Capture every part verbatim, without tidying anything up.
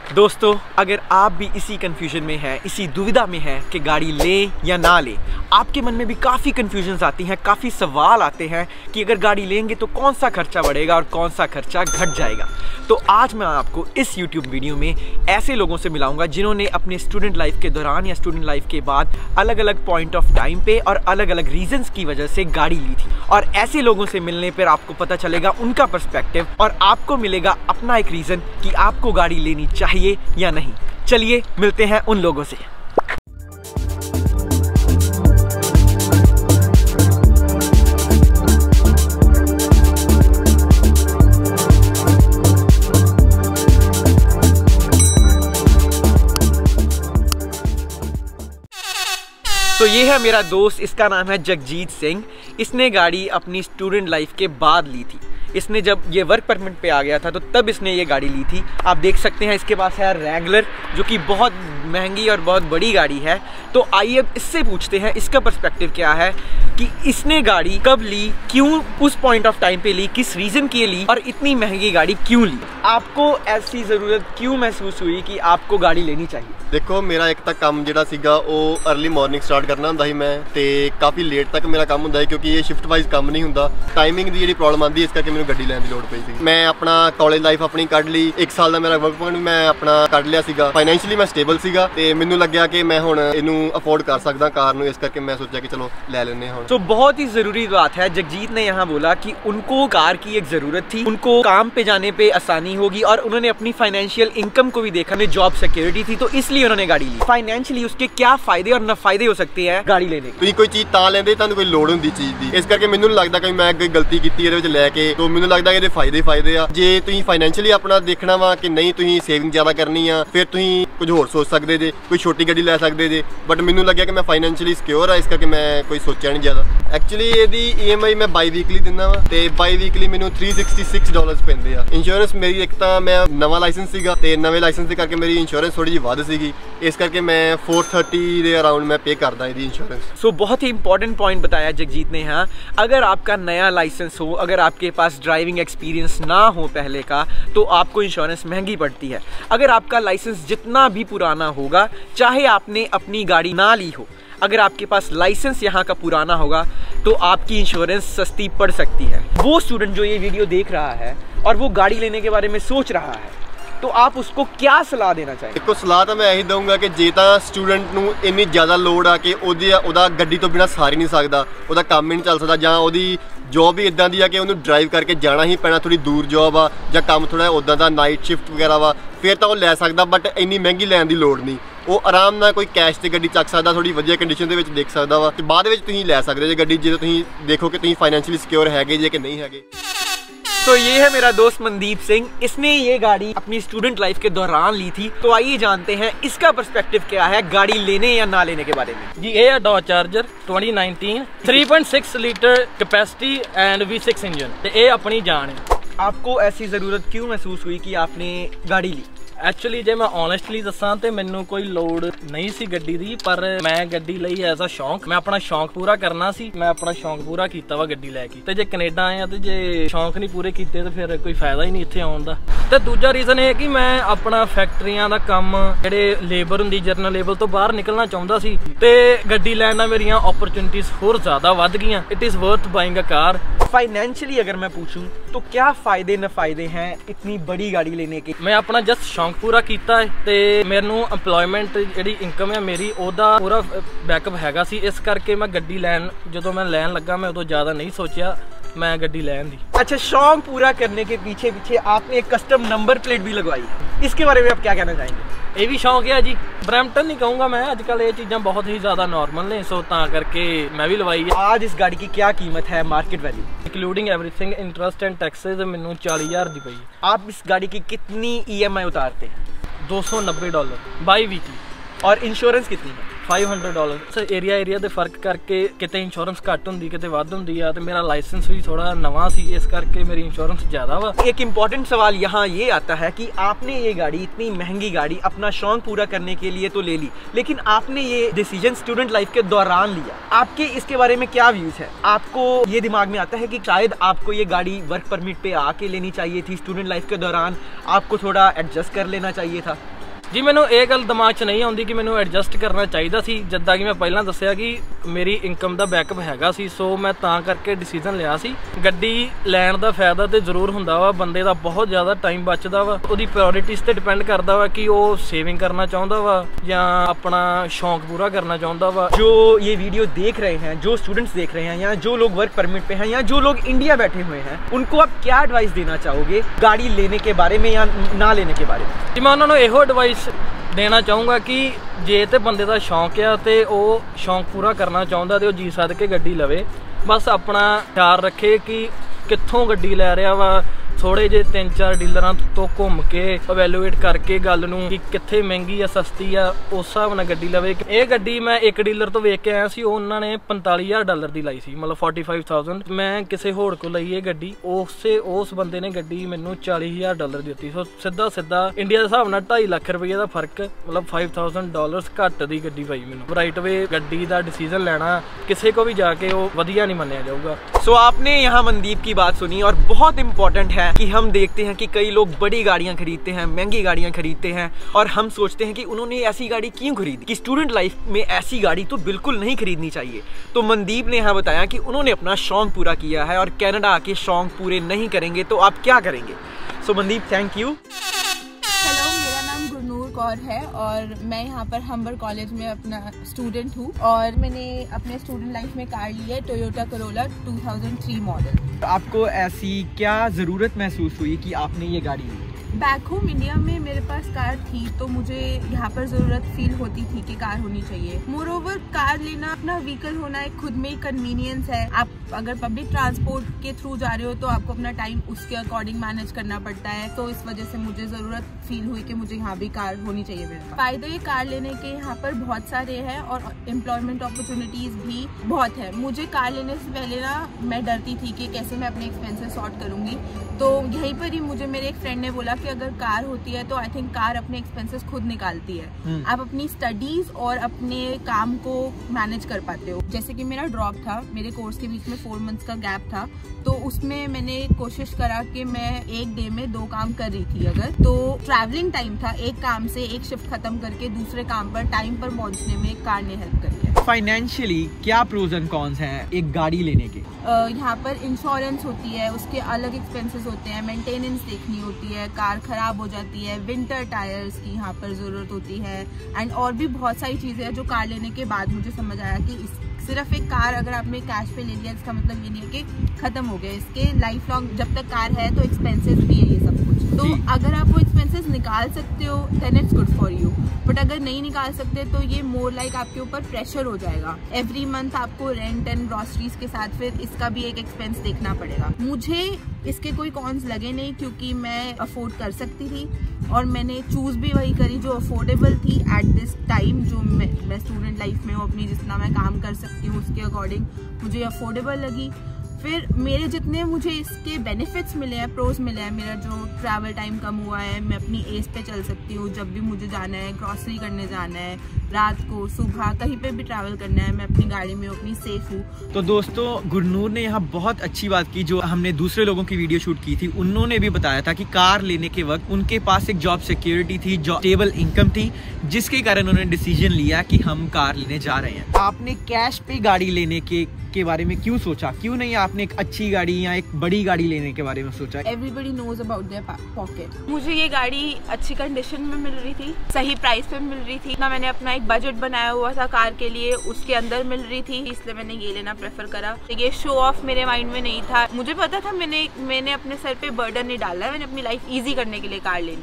दोस्तों, अगर आप भी इसी कंफ्यूजन में हैं, इसी दुविधा में हैं कि गाड़ी लें या ना लें, आपके मन में भी काफ़ी कंफ्यूजन्स आती हैं, काफ़ी सवाल आते हैं कि अगर गाड़ी लेंगे तो कौन सा खर्चा बढ़ेगा और कौन सा खर्चा घट जाएगा। तो आज मैं आपको इस यूट्यूब वीडियो में ऐसे लोगों से मिलाऊंगा जिन्होंने अपने स्टूडेंट लाइफ के दौरान या स्टूडेंट लाइफ के बाद अलग अलग पॉइंट ऑफ टाइम पे और अलग अलग रीजंस की वजह से गाड़ी ली थी। और ऐसे लोगों से मिलने पर आपको पता चलेगा उनका पर्सपेक्टिव और आपको मिलेगा अपना एक रीज़न कि आपको गाड़ी लेनी चाहिए या नहीं। चलिए मिलते हैं उन लोगों से। तो ये है मेरा दोस्त, इसका नाम है जगजीत सिंह। इसने गाड़ी अपनी स्टूडेंट लाइफ के बाद ली थी। इसने जब ये वर्क परमिट पे आ गया था तो तब इसने ये गाड़ी ली थी। आप देख सकते हैं इसके पास है रैंगलर, जो कि बहुत महंगी और बहुत बड़ी गाड़ी है। तो आइए अब इससे पूछते हैं इसका पर्सपेक्टिव क्या है कि इसने गाड़ी कब ली, क्यों उस पॉइंट ऑफ टाइम पे ली, किस रीज़न के लिए ली और इतनी महंगी गाड़ी क्यों ली। आपको ऐसी ज़रूरत क्यों महसूस हुई कि आपको गाड़ी लेनी चाहिए? देखो, मेरा एक ਤਾਂ ਕੰਮ ਜਿਹੜਾ ਸੀਗਾ ਉਹ अर्ਲੀ ਮਾਰਨਿੰਗ ਸਟਾਰਟ ਕਰਨਾ ਹੁੰਦਾ ਸੀ ਮੈਂ, ਤੇ ਕਾਫੀ ਲੇਟ ਤੱਕ ਮੇਰਾ ਕੰਮ ਹੁੰਦਾ ਹੈ ਕਿਉਂਕਿ ਇਹ ਸ਼ਿਫਟ ਵਾਈਜ਼ ਕੰਮ ਨਹੀਂ ਹੁੰਦਾ। ਟਾਈਮਿੰਗ ਦੀ ਜਿਹੜੀ ਪ੍ਰੋਬਲਮ ਆਉਂਦੀ, ਇਸ ਕਰਕੇ ਮੈਨੂੰ ਗੱਡੀ ਲੈਣ ਦੀ ਲੋੜ ਪਈ ਸੀ। ਮੈਂ ਆਪਣਾ ਕਾਲਜ ਲਾਈਫ ਆਪਣੀ ਕੱਢ ਲਈ, ਇੱਕ ਸਾਲ ਦਾ ਮੇਰਾ ਵਰਕ ਪਰਮਿਟ ਮੈਂ ਆਪਣਾ ਕੱਢ ਲਿਆ ਸੀਗਾ। ਫਾਈਨੈਂਸ਼ੀਅਲੀ ਮੈਂ ਸਟੇਬਲ ਸੀਗਾ ਤੇ ਮੈਨੂੰ ਲੱਗਿਆ ਕਿ ਮੈਂ ਹੁਣ ਇਹਨੂੰ ਅਫੋਰਡ कर सकता कार ਨੂੰ, ਇਸ ਕਰਕੇ मैं सोचा कि चलो ले लेने हैं। तो बहुत ही ज़रूरी बात है, जगजीत ने यहाँ बोला कि उनको कार की एक ज़रूरत थी, उनको काम पे जाने पे आसानी होगी और उन्होंने अपनी फाइनेंशियल इनकम को भी देखा, में जॉब सिक्योरिटी थी, तो इसलिए उन्होंने गाड़ी ली। फाइनेंशियली उसके क्या फायदे और नफायदे हो सकते हैं गाड़ी लेने के? ਤੁਸੀਂ ਕੋਈ ਚੀਜ਼ ਤਾਂ ਲੈਂਦੇ ਤੁਹਾਨੂੰ ਕੋਈ ਲੋੜ ਹੁੰਦੀ ਚੀਜ਼ ਦੀ, ਇਸ ਕਰਕੇ ਮੈਨੂੰ ਲੱਗਦਾ ਕਿ ਮੈਂ ਕੋਈ ਗਲਤੀ ਕੀਤੀ ਇਹਦੇ ਵਿੱਚ ਲੈ ਕੇ, तो ਮੈਨੂੰ ਲੱਗਦਾ ਕਿ ਇਹਦੇ ਫਾਇਦੇ ਫਾਇਦੇ ਆ। ਜੇ ਤੁਸੀਂ ਫਾਈਨੈਂਸ਼ੀਅਲੀ ਆਪਣਾ ਦੇਖਣਾ ਵਾ ਕਿ ਨਹੀਂ ਤੁਸੀਂ ਸੇਵਿੰਗ ਜ਼ਿਆਦਾ ਕਰਨੀ ਆ, ਫਿਰ ਤੁਸੀਂ ਕੁਝ ਹੋਰ ਸੋਚ ਸਕਦੇ ਜੇ, ਕੋਈ ਛੋਟੀ ਗੱਡੀ ਲੈ ਸਕਦੇ ਜੇ। ਬਟ ਮੈਨੂੰ ਲੱਗਿਆ ਕਿ ਮੈਂ ਫਾਈਨੈਂਸ਼ੀਅਲੀ ਸਿਕਿਉਰ ਆ, ਇਸ ਕਰਕੇ ਮੈਂ ਕੋਈ ਸੋਚਿਆ ਨਹੀਂ ਜ਼ਿਆਦਾ। ਐਕਚੁਅਲੀ ਇਹਦੀ ਈ ਐਮ ਆਈ ਮੈਂ ਬਾਈ ਵੀਕਲੀ ਦਿੰਦਾ ਵਾ ਤੇ ਬਾਈ ਵੀਕਲੀ ਮੈਨੂੰ ਥ੍ਰੀ ਸਿਕਸਟੀ ਸਿਕਸ ਡਾਲਰਸ ਪੈਂਦੇ ਆ। ਇੰਸ਼ੋਰੈਂਸ ਮੇਰੀ ਇੱਕ ਤਾਂ ਮੈਂ ਨਵਾਂ ਲਾਇਸੈਂਸ ਸੀਗਾ ਤੇ ਨਵੇਂ ਲਾਇਸੈਂਸ ਦੇ ਕਰਕੇ ਮੇਰੀ ਇੰਸ਼ੋਰੈਂਸ ਥੋੜੀ ਜਿਹੀ ਵੱਧ ਸੀਗੀ, ਇਸ ਕਰਕੇ मैं फोर थर्टी ਦੇ अराउंड मैं पे करता है इंश्योरेंस। सो so, बहुत ही इंपॉर्टेंट पॉइंट बताया जगजीत ने यहाँ। अगर आपका नया लाइसेंस हो, अगर आपके पास ड्राइविंग एक्सपीरियंस ना हो पहले का, तो आपको इंश्योरेंस महंगी पड़ती है। अगर आपका लाइसेंस जितना भी पुराना होगा, चाहे आपने अपनी गाड़ी ना ली हो, अगर आपके पास लाइसेंस यहाँ का पुराना होगा तो आपकी इंश्योरेंस सस्ती पड़ सकती है। वो स्टूडेंट जो ये वीडियो देख रहा है और वो गाड़ी लेने के बारे में सोच रहा है, तो आप उसको क्या सलाह देना चाहिए? देखो, सलाह तो मैं यही दूंगा कि जे ਤਾਂ स्टूडेंट ਨੂੰ ਇੰਨੀ ਜ਼ਿਆਦਾ ਲੋੜ ਆ ਕਿ ਉਹਦੀ ਉਹਦਾ ਗੱਡੀ ਤੋਂ ਬਿਨਾ ਸਾਰ ਹੀ ਨਹੀਂ ਸਕਦਾ, ਉਹਦਾ ਕੰਮ ਹੀ ਨਹੀਂ ਚੱਲ ਸਕਦਾ, ਜਾਂ ਉਹਦੀ ਜੌਬ ਹੀ ਇਦਾਂ ਦੀ ਆ ਕਿ ਉਹਨੂੰ ਡਰਾਈਵ ਕਰਕੇ ਜਾਣਾ ਹੀ ਪੈਣਾ, ਥੋੜੀ ਦੂਰ ਜੌਬ ਆ ਜਾਂ ਕੰਮ ਥੋੜਾ ਉਦਾਂ ਦਾ ਨਾਈਟ ਸ਼ਿਫਟ ਵਗੈਰਾ ਵਾ, ਫਿਰ ਤਾਂ ਉਹ ਲੈ ਸਕਦਾ। ਬਟ ਇੰਨੀ ਮਹਿੰਗੀ ਲੈਣ ਦੀ ਲੋੜ ਨਹੀਂ, ਉਹ ਆਰਾਮ ਨਾਲ ਕੋਈ ਕੈਸ਼ ਤੇ ਗੱਡੀ ਚੱਕ ਸਕਦਾ, ਥੋੜੀ ਵਧੀਆ ਕੰਡੀਸ਼ਨ ਦੇ ਵਿੱਚ ਦੇਖ ਸਕਦਾ ਵਾ ਤੇ ਬਾਅਦ ਵਿੱਚ ਤੁਸੀਂ ਲੈ ਸਕਦੇ ਜੇ ਗੱਡੀ, ਜਦੋਂ ਤੁਸੀਂ ਦੇਖੋ ਕਿ ਤੁਸੀਂ ਫਾਈਨੈਂਸ਼ੀਅਲੀ ਸਿਕਿਉਰ ਹੈਗੇ ਜੇ ਕਿ ਨਹੀਂ ਹੈਗੇ। तो ये है मेरा दोस्त मनदीप सिंह, इसने ये गाड़ी अपनी स्टूडेंट लाइफ के दौरान ली थी। तो आइए जानते हैं इसका पर्सपेक्टिव क्या है गाड़ी लेने या ना लेने के बारे में। जी, ये है Dodge Charger twenty nineteen, three point six litre capacity and V six engine, तो ये अपनी जान है। आपको ऐसी ज़रूरत क्यों महसूस हुई कि आपने गाड़ी ली? ਐਕਚੁਅਲੀ ਜੇ ਮੈਂ ਓਨੈਸਟਲੀ ਦੱਸਾਂ ਤੇ ਮੈਨੂੰ ਕੋਈ ਲੋੜ ਨਹੀਂ ਸੀ ਗੱਡੀ ਦੀ, ਪਰ ਮੈਂ ਗੱਡੀ ਲਈ ਐਜ਼ ਅ ਸ਼ੌਂਕ, ਮੈਂ ਆਪਣਾ ਸ਼ੌਂਕ ਪੂਰਾ ਕਰਨਾ ਸੀ, ਮੈਂ ਆਪਣਾ ਸ਼ੌਂਕ ਪੂਰਾ ਕੀਤਾ ਵਾ ਗੱਡੀ ਲੈ ਕੇ। ਤੇ ਜੇ ਕੈਨੇਡਾ ਆਏ ਆ ਤੇ ਜੇ ਸ਼ੌਂਕ ਨਹੀਂ ਪੂਰੇ ਕੀਤੇ ਤੇ ਫਿਰ ਕੋਈ ਫਾਇਦਾ ਹੀ ਨਹੀਂ ਇੱਥੇ ਆਉਣ ਦਾ। ਤੇ ਦੂਜਾ ਰੀਜ਼ਨ ਇਹ ਕਿ ਮੈਂ ਆਪਣਾ ਫੈਕਟਰੀਆਂ ਦਾ ਕੰਮ, ਜਿਹੜੇ ਲੇਬਰ ਹੁੰਦੀ ਜਰਨਲ ਲੇਬਰ ਤੋਂ ਬਾਹਰ ਨਿਕਲਣਾ ਚਾਹੁੰਦਾ ਸੀ ਤੇ ਗੱਡੀ ਲੈਣ ਨਾਲ ਮੇਰੀਆਂ ਓਪਰਚੁਨਿਟੀਜ਼ ਹੋਰ ਜ਼ਿਆਦਾ ਵੱਧ ਗਈਆਂ। It is worth buying a car. Financially अगर मैं पूछूं तो क्या फायदे नफायदे हैं इतनी बड़ी गाड़ी लेने के? मैं अपना जस्ट शौक पूरा ਕੀਤਾ ਹੈ ਤੇ ਮੈਨੂੰ ਐਮਪਲੋਇਮੈਂਟ ਜਿਹੜੀ ਇਨਕਮ ਹੈ ਮੇਰੀ ਉਹਦਾ ਪੂਰਾ ਬੈਕਅਪ ਹੈਗਾ ਸੀ, ਇਸ ਕਰਕੇ ਮੈਂ ਗੱਡੀ ਲੈਣ, ਜਦੋਂ मैं ਲੈਣ ਲੱਗਾ मैं ਉਦੋਂ ਜ਼ਿਆਦਾ नहीं सोचा, मैं ਗੱਡੀ ਲੈਣ ਦੀ। अच्छा, शौक पूरा करने के पीछे पीछे आपने एक कस्टम नंबर प्लेट भी लगवाई है, इसके बारे में आप क्या कहना चाहेंगे? ਇਹ ਵੀ ਸ਼ੌਂਕ ਹੈ ਜੀ, ਬਰੈਂਪਟਨ नहीं कहूँगा मैं, आजकल ये चीज़ां बहुत ही ज़्यादा नॉर्मल ने, सो ਤਾਂ ਕਰਕੇ मैं भी लवाई है। आज इस गाड़ी की क्या कीमत है, market value including everything, interest and taxes, मैनू चालीस हज़ार दी पई। आप इस गाड़ी की कितनी ई एम आई उतारते हैं? दो सौ नब्बे डॉलर बाई वीकली। और इंश्योरेंस कितनी है? Five hundred dollar area area ਦੇ ਫਰਕ ਕਰਕੇ ਕਿਤੇ ਇੰਸ਼ੋਰੈਂਸ ਘੱਟ ਹੁੰਦੀ ਕਿਤੇ ਵੱਧ ਹੁੰਦੀ ਆ ਤੇ ਮੇਰਾ ਲਾਇਸੈਂਸ ਵੀ ਥੋੜਾ ਨਵਾਂ ਸੀ ਇਸ ਕਰਕੇ ਮੇਰੀ इंश्योरेंस ज़्यादा वा। एक इम्पॉर्टेंट सवाल यहाँ ये आता है कि आपने ये गाड़ी, इतनी महंगी गाड़ी, अपना शौक पूरा करने के लिए तो ले ली, लेकिन आपने ये डिसीजन स्टूडेंट लाइफ के दौरान लिया। आपके इसके बारे में क्या व्यूज है? आपको ये दिमाग में आता है कि शायद आपको ये गाड़ी वर्क परमिट पे आके लेनी चाहिए थी, स्टूडेंट लाइफ के दौरान आपको थोड़ा एडजस्ट कर लेना चाहिए था? जी मैनू ये गल दिमाग च नहीं आती कि मैनू एडजस्ट करना चाहिए सी। जिद्दां कि मैं पहला दस्सिया कि मेरी इनकम का बैकअप हैगा सी, सो मैं तां करके डिसीजन लिया सी। गड्डी लैण दा फायदा तो जरूर हुंदा वा, बंदे दा बहुत ज़्यादा टाइम बचदा वा, उहदी प्रायोरिटीज़ ते डिपेंड करदा वा कि वो सेविंग करना चाहुंदा वा या अपना शौक पूरा करना चाहुंदा वा। जो ये वीडियो देख रहे हैं, जो स्टूडेंट्स देख रहे हैं या जो लोग वर्क परमिट पे हैं या जो लोग इंडिया बैठे हुए हैं, उनको आप क्या एडवाइस देना चाहोगे गाड़ी लेने के बारे में या ना लेने के बारे में? जी मैं उन्होंने एहो एडवाइस देना चाहूँगा कि जे तो बंदे का शौक आ तो वह शौक पूरा करना चाहता तो जी सद के गड्डी लवे। बस अपना ख्याल रखे कि कित्थों गड्डी लै रहा वा, थोड़े जे तीन चार डीलर तो घूम के अवैलूएट करके गल नूं कि कित्थे महंगी या सस्ती आ उस हिसाब नाल गड्डी लवे। ये गड्डी मैं एक डीलर तो वेख के आया सी, उन्होंने पैंताली हज़ार डॉलर की लाई सी, मतलब फोर्टी फाइव थाउजेंड। मैं किसी होर को लई ये गड्डी, उसे उस बंदे ने गड्डी मैनू चाली हज़ार डॉलर दी। सो सीधा सीधा इंडिया के हिसाब नाल ढाई लाख रुपये का फर्क, मतलब फाइव थाउजेंड डॉलर घट की गड्डी पाई मैनू। राइट वे गड्डी का डिसीजन लेना किसी को भी जाके वो वधिया नहीं मन्निया जाऊगा। सो आपने यहाँ मनदीप की बात सुनी और बहुत इंपॉर्टेंट है कि हम देखते हैं कि कई लोग बड़ी गाड़ियां खरीदते हैं, महंगी गाड़ियां खरीदते हैं और हम सोचते हैं कि उन्होंने ऐसी गाड़ी क्यों खरीदी, कि स्टूडेंट लाइफ में ऐसी गाड़ी तो बिल्कुल नहीं खरीदनी चाहिए। तो मनदीप ने यहाँ बताया कि उन्होंने अपना शौक पूरा किया है और कनाडा आके शौक पूरे नहीं करेंगे तो आप क्या करेंगे? So Mandeep, thank you. Hello, मेरा नाम गुरनूर कौर है और मैं यहाँ पर हम्बर कॉलेज में अपना स्टूडेंट हूँ और मैंने अपने स्टूडेंट लाइफ में कार ली है Toyota Corolla two thousand three model. आपको ऐसी क्या ज़रूरत महसूस हुई कि आपने ये गाड़ी ली? बैक होम इंडिया में मेरे पास कार थी तो मुझे यहाँ पर ज़रूरत फील होती थी कि कार होनी चाहिए। मोर ओवर कार लेना, अपना व्हीकल होना एक खुद में कन्वीनियंस है। आप अगर पब्लिक ट्रांसपोर्ट के थ्रू जा रहे हो तो आपको अपना टाइम उसके अकॉर्डिंग मैनेज करना पड़ता है, तो इस वजह से मुझे ज़रूरत फील हुई कि मुझे यहाँ भी कार होनी चाहिए मेरे पास। फायदे कार लेने के यहाँ पर बहुत सारे हैं और एम्प्लॉयमेंट अपॉर्चुनिटीज़ भी बहुत है। मुझे कार लेने से पहले ना मैं डरती थी कि कैसे मैं अपने एक्सपेंसेस सॉर्ट करूँगी, तो यहीं पर ही मुझे मेरे एक फ्रेंड ने बोला कि अगर कार होती है तो आई थिंक कार अपने एक्सपेंसेस खुद निकालती है। आप अपनी स्टडीज और अपने काम को मैनेज कर पाते हो। जैसे कि मेरा ड्रॉप था, मेरे कोर्स के बीच में फोर मंथ्स का गैप था, तो उसमें मैंने कोशिश करा कि मैं एक डे में दो काम कर रही थी अगर, तो ट्रैवलिंग टाइम था, एक काम से एक शिफ्ट खत्म करके दूसरे काम पर टाइम पर पहुंचने में कार ने हेल्प करी है। फाइनेंशियली क्या प्रोज एंड कॉन्स हैं एक गाड़ी लेने के? यहाँ पर इंश्योरेंस होती है, उसके अलग एक्सपेंसेस होते हैं, मेंटेनेंस देखनी होती है, कार खराब हो जाती है, विंटर टायर्स की यहाँ पर ज़रूरत होती है एंड और भी बहुत सारी चीज़ें हैं जो कार लेने के बाद मुझे समझ आया कि इस सिर्फ एक कार अगर आपने कैश पे ले लिया इसका मतलब ये नहीं है कि खत्म हो गया। इसके लाइफ लॉन्ग जब तक कार है तो एक्सपेंसेस भी है ये सब कुछ। तो अगर आप वो एक्सपेंसेस निकाल सकते हो then it's good for you, but अगर नहीं निकाल सकते तो ये मोर लाइक आपके ऊपर प्रेशर हो जाएगा। एवरी मंथ आपको रेंट एंड ग्रॉसरीज के साथ फिर इसका भी एक एक्सपेंस देखना पड़ेगा। मुझे इसके कोई कॉन्स लगे नहीं क्योंकि मैं अफोर्ड कर सकती थी और मैंने चूज भी वही करी जो अफोर्डेबल थी एट दिस टाइम, जो मैं, मैं स्टूडेंट लाइफ में हूँ, अपनी जितना मैं काम कर सकती हूँ उसके अकॉर्डिंग मुझे अफोर्डेबल लगी। फिर मेरे जितने मुझे इसके बेनिफिट्स मिले हैं, प्रोज मिले हैं, मेरा जो ट्रैवल टाइम कम हुआ है, मैं अपनी एज पे चल सकती हूँ, जब भी मुझे जाना है, ग्रॉसरी करने जाना है, रात को सुबह कहीं पे भी ट्रैवल करना है, मैं अपनी गाड़ी में अपनी सेफ हूँ। तो दोस्तों, गुरनूर ने यहाँ बहुत अच्छी बात की। जो हमने दूसरे लोगों की वीडियो शूट की थी उन्होंने भी बताया था कि कार लेने के वक्त उनके पास एक जॉब सिक्योरिटी थी, जॉब स्टेबल इनकम थी, जिसके कारण उन्होंने डिसीजन लिया कि हम कार लेने जा रहे हैं। आपने कैश पे गाड़ी लेने के के बारे में क्यों सोचा? क्यों नहीं आपने एक अच्छी गाड़ी या एक बड़ी गाड़ी लेने के बारे में सोचा? Everybody knows about their pocket. मुझे ये गाड़ी अच्छी कंडीशन में मिल रही थी, सही प्राइस पे मिल रही थी ना, मैंने अपना एक बजट बनाया हुआ था कार के लिए, उसके अंदर मिल रही थी, इसलिए मैंने ये लेना प्रेफर करा। ये शो ऑफ मेरे माइंड में नहीं था, मुझे पता था मैंने मैंने अपने सर पे बर्डन नहीं डाला है, मैंने अपनी लाइफ ईजी करने के लिए कार लेनी है।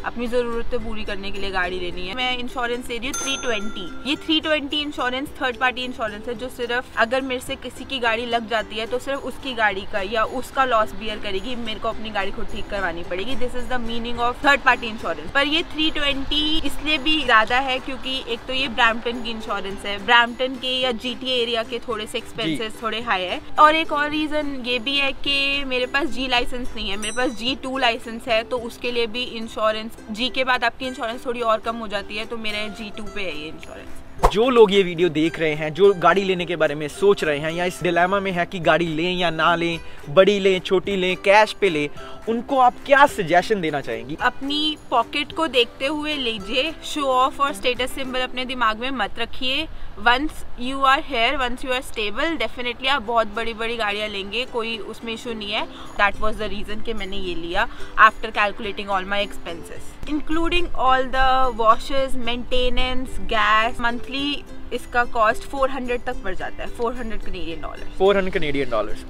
अपनी ज़रूरतें पूरी करने के लिए गाड़ी लेनी है। मैं इंश्योरेंस ले रही हूँ थ्री ट्वेंटी। ये three twenty insurance third party insurance है, जो सिर्फ अगर मेरे से किसी की गाड़ी लग जाती है तो सिर्फ उसकी गाड़ी का या उसका लॉस बियर करेगी, मेरे को अपनी गाड़ी खुद ठीक करवानी पड़ेगी। This is the meaning of third party insurance. पर ये थ्री ट्वेंटी इसलिए भी ज़्यादा है क्योंकि एक तो ये ब्रैम्पटन की इंश्योरेंस है, ब्रैम्पटन के या जीटीए एरिया के थोड़े से एक्सपेंसेस थोड़े हाई है। और एक और रीज़न ये भी है कि मेरे पास जी लाइसेंस नहीं है, मेरे पास जी टू लाइसेंस है, तो उसके लिए भी इंश्योरेंस, जी के बाद आपकी इंश्योरेंस थोड़ी और कम हो जाती है, तो मेरे जी टू पे है ये इंश्योरेंस। जो लोग ये वीडियो देख रहे हैं, जो गाड़ी लेने के बारे में सोच रहे हैं या इस डिलेमा में है कि गाड़ी लें या ना लें, बड़ी लें, छोटी लें, कैश पे लें, उनको आप क्या सजेशन देना चाहेंगी? अपनी पॉकेट को देखते हुए लीजिए, शो ऑफ और स्टेटस सिंबल अपने दिमाग में मत रखिए। Once you are here, once you are stable, definitely आप बहुत बड़ी बड़ी गाड़ियाँ लेंगे, कोई उसमें इशू नहीं है। दैट वाज द रीज़न कि मैंने ये लिया after calculating all my expenses including all the washes, maintenance, gas. Monthly इसका कॉस्ट फोर हंड्रेड तक पड़ जाता है, four hundred Canadian dollar. Four hundred Canadian dollars,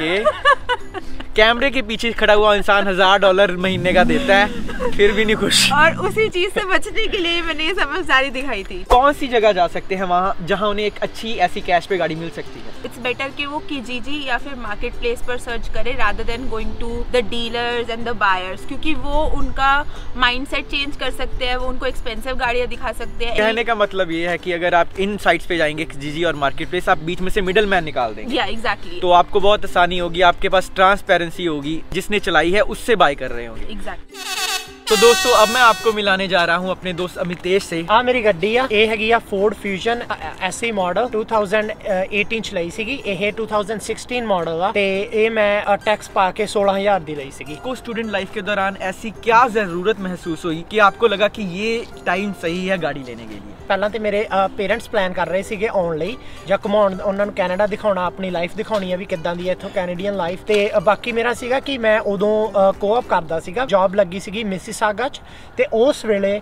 okay. कैमरे के पीछे खड़ा हुआ इंसान हजार डॉलर महीने का देता है, फिर भी नहीं खुश। और उसी चीज से बचने के लिए मैंने ये समझदारी दिखाई थी। कौन सी जगह जा सकते हैं वहाँ जहाँ उन्हें एक अच्छी ऐसी कैश पे गाड़ी मिल सकती है? इट्स बेटर कि वो किजीजी या फिर मार्केट प्लेस पर सर्च करे rather than going to the dealers and the buyers, क्योंकि वो उनका माइंडसेट चेंज कर सकते हैं, वो उनको एक्सपेंसिव गाड़ियाँ दिखा सकते हैं। कहने का मतलब ये है कि अगर आप इन साइट्स पे जाएंगे किजीजी और मार्केट प्लेस, आप बीच में से मिडल मैन निकाल देंगे। या एग्जैक्टली, तो आपको बहुत आसानी होगी, आपके पास ट्रांसपेरेंसी होगी, जिसने चलाई है उससे बाय कर रहे होंगे। एग्जैक्टली। तो दोस्तों अब मैं आपको मिलाने जा रहा हूँ अपने दोस्त अमितेश से। आ मेरी गड्डी आ, ये हैगी आ Ford Fusion SE model two thousand eighteen ਚ ਲਈ ਸੀਗੀ। ਇਹ टू थाउजेंड सिक्सटीन मॉडल आ ਤੇ ਇਹ मैं टैक्स पा के सोलह हज़ार ਦੀ ਲਈ ਸੀਗੀ। को स्टूडेंट लाइफ के दौरान ऐसी क्या जरूरत महसूस हुई कि आपको लगा कि ये टाइम सही है गाड़ी लेने के लिए? ਪਹਿਲਾਂ ਤੇ ਮੇਰੇ ਪੇਰੈਂਟਸ ਪਲਾਨ ਕਰ ਰਹੇ ਸੀਗੇ ਆਉਣ ਲਈ ਜਾਂ ਘੁਮਾਉਣ, ਉਹਨਾਂ ਨੂੰ ਕੈਨੇਡਾ ਦਿਖਾਉਣਾ, ਆਪਣੀ ਲਾਈਫ ਦਿਖਾਉਣੀ ਹੈ ਵੀ ਕਿੱਦਾਂ ਦੀ ਹੈ ਇੱਥੋਂ ਕੈਨੇਡੀਅਨ ਲਾਈਫ। ਤੇ ਬਾਕੀ ਮੇਰਾ ਸੀਗਾ ਕਿ ਮੈਂ ਉਦੋਂ ਕੋਆਪ ਕਰਦਾ ਸੀਗਾ, ਜੌਬ ਲੱਗੀ ਸੀਗੀ ਮਿਸੀਸਾਗਾ ਚ, ਤੇ ਉਸ ਵੇਲੇ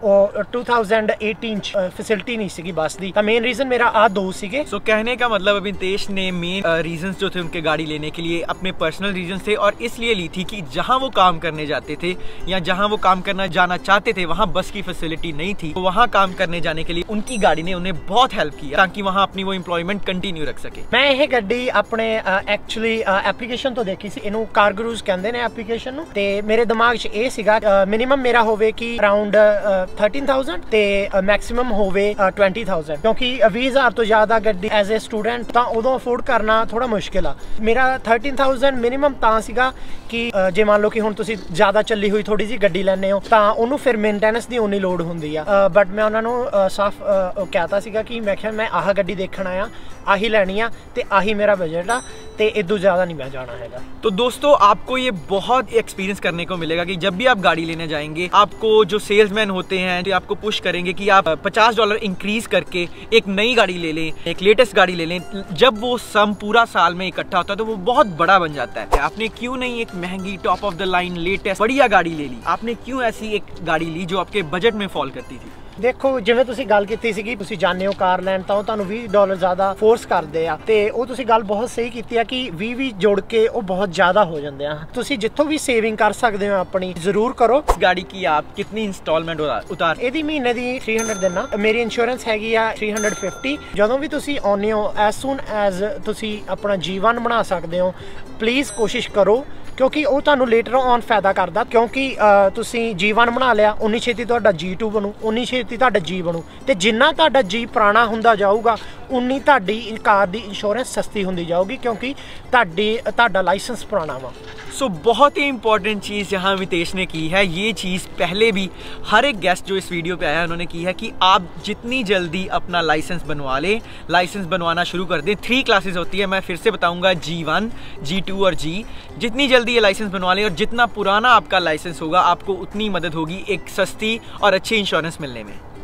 टू थाउजेंड एटीन ਚ फैसिलिटी नहीं सीगी बस दी। मेन रीजन मेरा आ दो सीगे। सो so, कहने का मतलब अमितेश ने मेन रीजंस जो थे उनके गाड़ी लेने के लिए अपने पर्सनल रीजन थे, और इसलिए ली थी कि जहां वो काम करने जाते थे या जहां वो काम करना जाना चाहते थे वहां बस की फैसिलिटी नहीं थी, तो वहां काम करने जाने के लिए उनकी गाड़ी ने उन्हें बहुत हेल्प किया ताकि वहां अपनी वो एम्प्लॉयमेंट कंटिन्यू रख सके। मैं ये गड्डी अपने एक्चुअली एप्लीकेशन तो देखी सी, इनू कारगरूज कहते हैं एप्लीकेशन नू, ते मेरे दिमाग च ये सीगा मिनिमम मेरा होवे कि अराउंड थर्टीन थाउजेंड ते मैक्सिमम होवे ट्वेंटी थाउजेंड, क्योंकि बीस हजार तो ज्यादा गड्डी एज ए स्टूडेंट तां उदों अफोर्ड करना थोड़ा मुश्किल आ। मेरा थर्टीन थाउजेंड मिनिमम तां सीगा कि जे मान लो कि हुण तुसीं ज्यादा चली हुई थोड़ी जी गड्डी लैने हो तां उहनूं फिर मेनटेनेंस दी उन्नी लोड हुंदी आ। बट मैं उन्हां नूं साफ कहता सीगा कि मैं क्या मैं आह गड्डी देखण आया, आही लैनी आ ते आही मेरा बजट आ, ते इदों ज्यादा नहीं मैं जाना हैगा। तो दोस्तों आपको ये बहुत एक्सपीरियंस करने को मिलेगा कि जब भी आप गाड़ी लेने जाएंगे, आपको जो सेल्समैन होते हैं जो आपको पुश करेंगे कि आप पचास डॉलर इंक्रीज करके एक नई गाड़ी ले लें, एक लेटेस्ट गाड़ी ले लें, जब वो सम पूरा साल में इकट्ठा होता है तो वो बहुत बड़ा बन जाता है। आपने क्यों नहीं एक महंगी top of the line latest बढ़िया गाड़ी ले ली? आपने क्यों ऐसी एक गाड़ी ली जो आपके बजट में फॉल करती थी? देखो जिवें तुसीं गल कीती सीगी, तुसीं जाने हो कार लैन तां तुहानूं बीस डॉलर ज़्यादा फोर्स करदे आ, ते ओह तुसीं गल बहुत सही कीती आ कि बीस बीस जोड़ के ओह बहुत ज़्यादा हो जांदे आ। तुसीं जिੱਥੋਂ भी सेविंग कर सकदे हो अपनी जरूर करो। इस गाड़ी की आप कितनी इंस्टॉलमेंट उतार? ਇਹਦੀ ਮਹੀਨੇ ਦੀ थ्री हंड्रेड देना, मेरी इंश्योरेंस हैगी आ थ्री हंड्रेड फिफ्टी। ਜਦੋਂ ਵੀ ਤੁਸੀਂ ਆਉਂਦੇ ਹੋ ਐਜ਼ ਸੂਨ ਐਜ਼ ਤੁਸੀਂ ਆਪਣਾ ਜੀਵਨ ਬਣਾ ਸਕਦੇ ਹੋ, ਪਲੀਜ਼ ਕੋਸ਼ਿਸ਼ ਕਰੋ, क्योंकि वो ਤੁਹਾਨੂੰ ਲੇਟਰ ਔਨ ਫਾਇਦਾ ਕਰਦਾ। ਕਿਉਂਕਿ ਤੁਸੀਂ ਜੀਵਨ ਬਣਾ ਲਿਆ, ਉਨੀ ਛੇਤੀ ਤੁਹਾਡਾ ਜੀ ਟੂ ਬਣੂ, ਉਨੀ ਛੇਤੀ ਤੁਹਾਡਾ ਜੀ ਬਣੂ, ਤੇ ਜਿੰਨਾ ਤੁਹਾਡਾ ਜੀ ਪੁਰਾਣਾ ਹੁੰਦਾ ਜਾਊਗਾ ਉਨੀ ਤੁਹਾਡੀ ਕਾਰ ਦੀ ਇੰਸ਼ੋਰੈਂਸ ਸਸਤੀ ਹੁੰਦੀ ਜਾਊਗੀ, क्योंकि ਤੁਹਾਡੀ ਤੁਹਾਡਾ ਲਾਇਸੈਂਸ ਪੁਰਾਣਾ ਵਾ। सो so, बहुत ही इंपॉर्टेंट चीज़ यहाँ अमितेश ने की है, ये चीज़ पहले भी हर एक गेस्ट जो इस वीडियो पे आया है उन्होंने की है कि आप जितनी जल्दी अपना लाइसेंस बनवा लें, लाइसेंस बनवाना शुरू कर दें। थ्री क्लासेस होती है, मैं फिर से बताऊंगा, जी वन, जी टू और जी। जितनी जल्दी ये लाइसेंस बनवा लें और जितना पुराना आपका लाइसेंस होगा आपको उतनी मदद होगी एक सस्ती और अच्छी इंश्योरेंस मिलने में।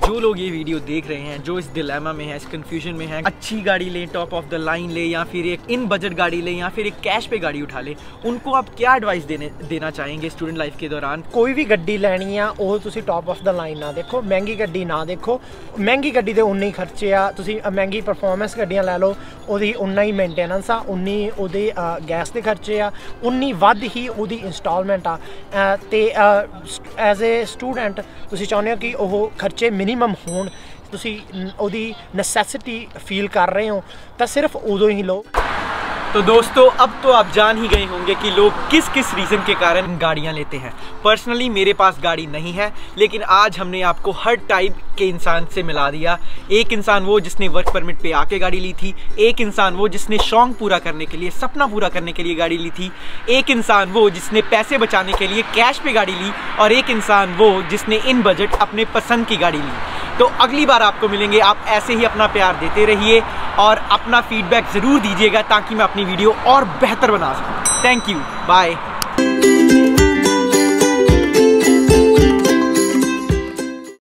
जो लोग ये वीडियो देख रहे हैं, जो इस डिलेमा में है, इस कंफ्यूजन में है, अच्छी गाड़ी ले, टॉप ऑफ द लाइन ले, या फिर एक इन बजट गाड़ी ले, या फिर एक कैश पे गाड़ी उठा ले, उनको आप क्या एडवाइस देने देना चाहेंगे स्टूडेंट लाइफ के दौरान? कोई भी ਗੱਡੀ ਲੈਣੀ ਆ ਉਹ ਤੁਸੀਂ ਟੌਪ ਆਫ ਦਾ ਲਾਈਨ ਨਾ ਦੇਖੋ, ਮਹਿੰਗੀ ਗੱਡੀ ਨਾ ਦੇਖੋ। ਮਹਿੰਗੀ ਗੱਡੀ ਦੇ ਉਨੇ ਹੀ ਖਰਚੇ ਆ, ਤੁਸੀਂ ਮਹਿੰਗੀ ਪਰਫਾਰਮੈਂਸ ਗੱਡੀਆਂ ਲੈ ਲਓ, ਉਹਦੀ ਉਨਾ ਹੀ ਮੇਨਟੇਨੈਂਸ ਆ, ਉਨੀ ਉਹਦੇ ਗੈਸ ਦੇ ਖਰਚੇ ਆ, ਉਨੀ ਵੱਧ ਹੀ ਉਹਦੀ ਇੰਸਟਾਲਮੈਂਟ ਆ। ਤੇ ਐਜ਼ ਏ ਸਟੂਡੈਂਟ ਤੁਸੀਂ ਚਾਹੁੰਦੇ ਹੋ ਕਿ ਉਹ ਖਰਚੇ ਮਿਨੀਮਮ ਹੋਣ, ਤੁਸੀਂ ਉਹਦੀ ਨੈਸੈਸਿਟੀ ਫੀਲ ਕਰ ਰਹੇ ਹੋ ਤਾਂ ਸਿਰਫ ਉਦੋਂ ਹੀ ਲਓ। तो दोस्तों अब तो आप जान ही गए होंगे कि लोग किस किस रीज़न के कारण गाड़ियां लेते हैं। पर्सनली मेरे पास गाड़ी नहीं है, लेकिन आज हमने आपको हर टाइप के इंसान से मिला दिया। एक इंसान वो जिसने वर्क परमिट पे आके गाड़ी ली थी, एक इंसान वो जिसने शौक पूरा करने के लिए, सपना पूरा करने के लिए गाड़ी ली थी, एक इंसान वो जिसने पैसे बचाने के लिए कैश पे गाड़ी ली, और एक इंसान वो जिसने इन बजट अपने पसंद की गाड़ी ली। तो अगली बार आपको मिलेंगे, आप ऐसे ही अपना प्यार देते रहिए और अपना फीडबैक ज़रूर दीजिएगा ताकि मैं अपनी वीडियो और बेहतर बना सकूँ। Thank you, bye.